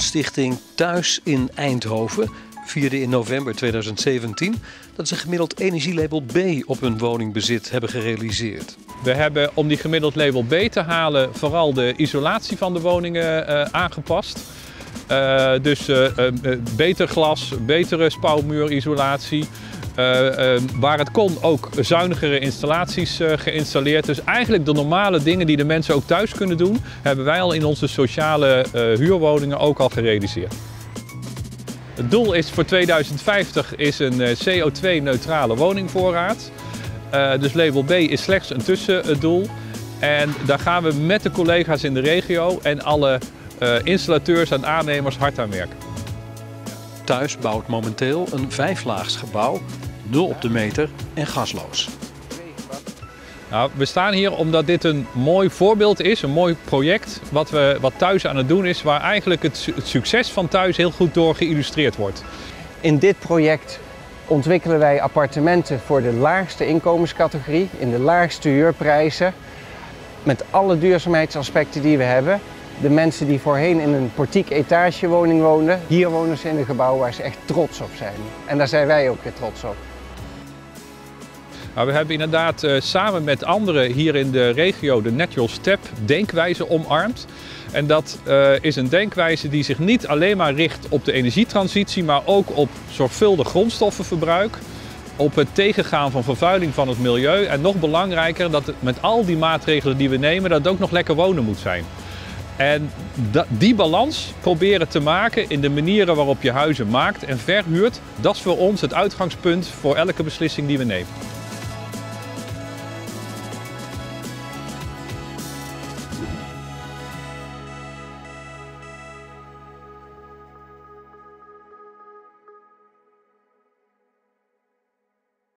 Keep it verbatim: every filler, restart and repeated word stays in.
Woonstichting Thuis in Eindhoven vierde in november tweeduizend zeventien dat ze gemiddeld energielabel B op hun woningbezit hebben gerealiseerd. We hebben om die gemiddeld label B te halen vooral de isolatie van de woningen uh, aangepast. Uh, dus uh, uh, beter glas, betere spouwmuurisolatie. Uh, uh, waar het kon ook zuinigere installaties uh, geïnstalleerd. Dus eigenlijk de normale dingen die de mensen ook thuis kunnen doen, hebben wij al in onze sociale uh, huurwoningen ook al gerealiseerd. Het doel is voor tweeduizend vijftig is een uh, C O twee neutrale woningvoorraad. Uh, dus label B is slechts een tussendoel. En daar gaan we met de collega's in de regio en alle uh, installateurs en aannemers hard aan werken. Thuis bouwt momenteel een vijflaags gebouw, nul op de meter en gasloos. Nou, we staan hier omdat dit een mooi voorbeeld is, een mooi project wat, we, wat Thuis aan het doen is, waar eigenlijk het, het succes van Thuis heel goed door geïllustreerd wordt. In dit project ontwikkelen wij appartementen voor de laagste inkomenscategorie, in de laagste huurprijzen, met alle duurzaamheidsaspecten die we hebben. De mensen die voorheen in een portiek etagewoning woonden, hier wonen ze in een gebouw waar ze echt trots op zijn. En daar zijn wij ook weer trots op. Nou, we hebben inderdaad uh, samen met anderen hier in de regio de Natural Step denkwijze omarmd. En dat uh, is een denkwijze die zich niet alleen maar richt op de energietransitie, maar ook op zorgvuldig grondstoffenverbruik, op het tegengaan van vervuiling van het milieu en nog belangrijker dat het met al die maatregelen die we nemen, dat het ook nog lekker wonen moet zijn. En die balans proberen te maken in de manieren waarop je huizen maakt en verhuurt, dat is voor ons het uitgangspunt voor elke beslissing die we nemen.